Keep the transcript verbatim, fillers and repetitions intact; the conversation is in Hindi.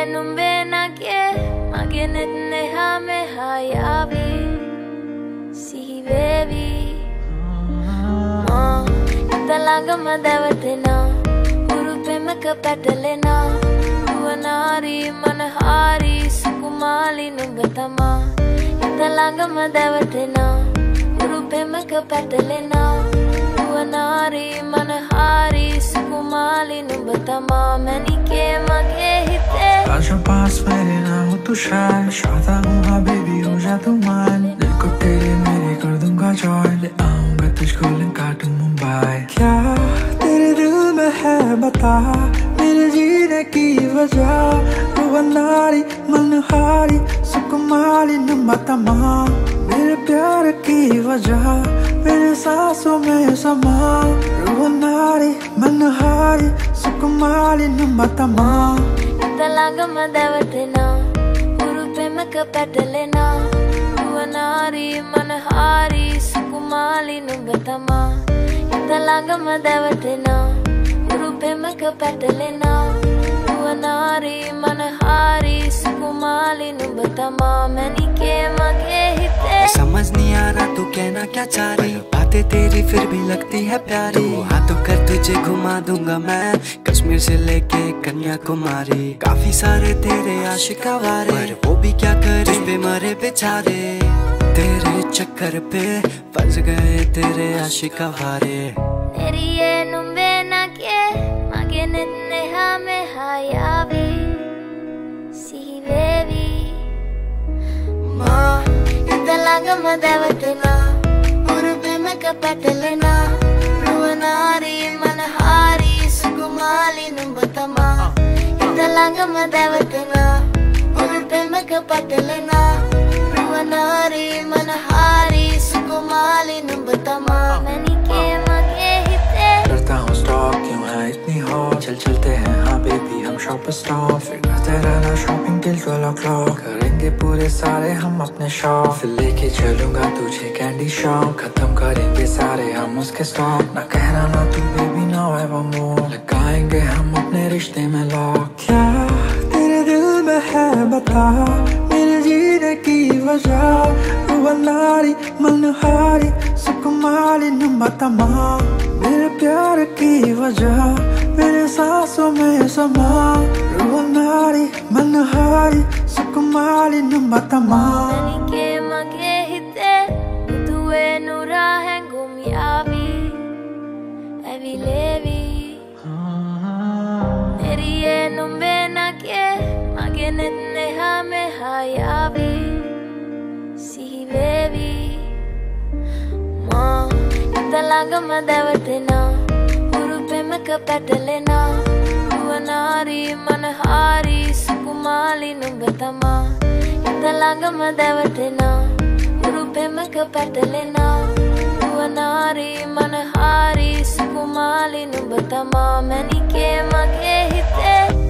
numbenake magenetne hame hayavi see baby ma italangama davatena urupemaka patalena uwanari manahari sukumali numbatama italangama davatena urupemaka patalena uwanari manahari sukumali numbatama manike mage hite आजा पास मेरे ना हो तू शाय चाहता हूँ हाँ बेबी हो जा तू मान दिल को तेरे मेरे कर दूंगा जॉय ले आऊंगा तुझको लंका टू मुंबई क्या तेरे दिल में है बता मेरे जीने की वजह तू वनारी मनहारी सुकुमारी नंबतमा मेरे प्यार की वजह मेरे सांसों में समा वनारी मनहारी सुकुमारी नंबतमा italangama davatena urupemaka patalena uwanari manahari sukumali numbatama italangama davatena urupemaka patalena uwanari manahari sukumali numbatama manike mage hite समझ नहीं आ रहा तू कहना क्या चाह रही बातें तेरी फिर भी लगती है प्यारी हाँ तो कर तुझे घुमा दूंगा मैं कश्मीर से लेके कन्याकुमारी काफी सारे तेरे आशिक आवारे पर वो भी क्या करे तुझ पे मरे बेचारे तेरे चक्कर पे फंस गए तेरे आशिक Aware neriye numbenake magenetne hame hayavi see baby ma italangama davatena urupemaka patalena uwanari manahari sukumali numbatama italangama davatena urupemaka patalena uwanari manahari sukumali numbatama manike mage hite करता हूँ स्टॉप क्यों है इतनी हॉट चल चलते हैं हाँ बेबी हम शॉप स्टॉप फिर करते रहना shopping till twelve o'clock करेंगे पूरे सारे हम अपने शॉप फिर लेके चलूंगा तुझे कैंडी शॉप खत्म करेंगे सारे हम उसके स्टॉप ना कहना ना तू बेबी ना एवर मोर लगाएंगे हम अपने रिश्ते में लॉक क्या तेरे दिल में है बता मेरे जीने की वजह तू वनारी मनहारी सुकुमारी नंबतमा मेरे प्यार की वजह मेरे सांसों में समा वनारी मनहारी सुकुमारी नंबतमा manike mage hite tuwe nura hengum yavi evi levi neriye numbenake magenetne hame hayavi see baby ma italangama davatena urupemaka patalena uwanari manahari sukumali numbatama italangama davatena urupemaka patalena uwanari manahari sukumali numbatama manike mage hite